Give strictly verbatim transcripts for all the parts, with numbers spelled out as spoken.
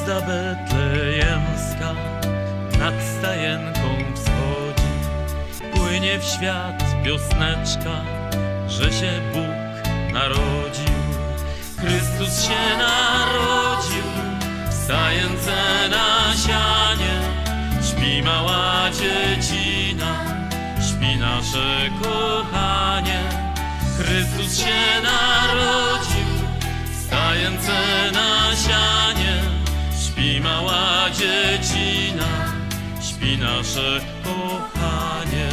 Gwiazda betlejemska nad stajenką wschodzi. Płynie w świat piosneczka, że się Bóg narodził. Chrystus się narodził w stajence na sianie. Śpi mała dziecina, śpi nasze kochanie. Chrystus się narodził w stajence na sianie. Śpi mała dziecina, śpi nasze kochanie.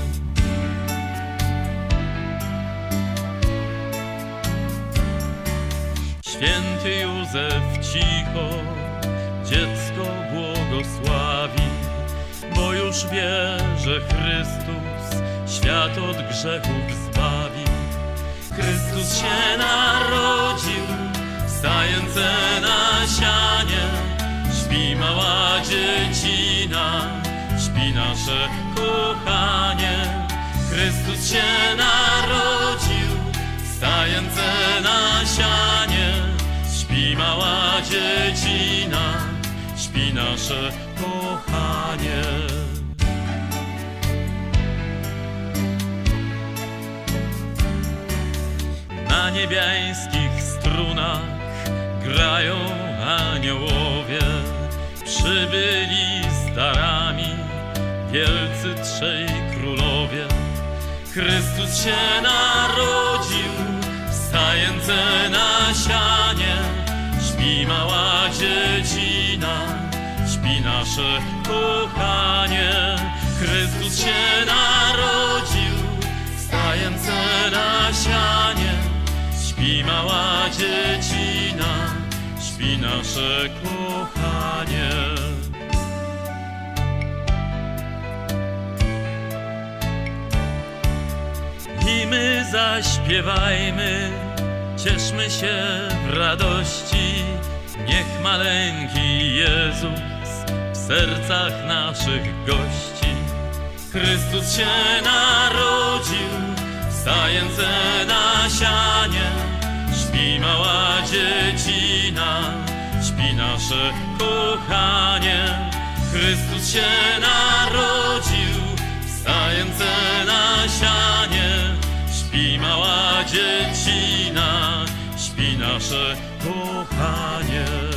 Święty Józef cicho dziecko błogosławi, bo już wie, że Chrystus świat od grzechów zbawi. Chrystus się narodził w stajence na sianie. Śpi mała dziecina, śpi nasze kochanie. Chrystus się narodził w stajence na sianie. Śpi mała dziecina, śpi nasze kochanie. Na niebiańskich strunach grają aniołowie. Przybyli z darami wielcy trzej królowie. Chrystus się narodził w stajence na sianie. Śpi mała dziecina, śpi nasze kochanie. Chrystus się narodził w stajence na sianie. Śpi mała dziecina, śpi nasze kochanie. I my zaśpiewajmy, cieszmy się w radości. Niech maleńki Jezus w sercach naszych gości. Chrystus się narodził w stajence na sianie. Śpi mała dziecina, śpi nasze kochanie. Chrystus się narodził w stajence na sianie. Śpi mała dziecina, śpi nasze kochanie.